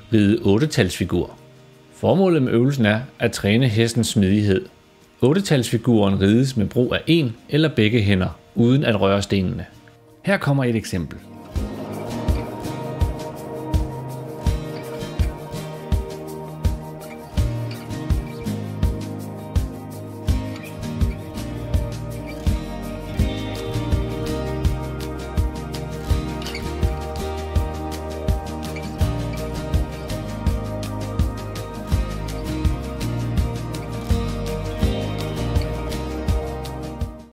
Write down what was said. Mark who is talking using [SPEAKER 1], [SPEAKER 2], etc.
[SPEAKER 1] Ride 8-talsfigur. Formålet med øvelsen er at træne hestens smidighed. 8-talsfiguren rides med brug af en eller begge hænder, uden at røre stenene. Her kommer et eksempel.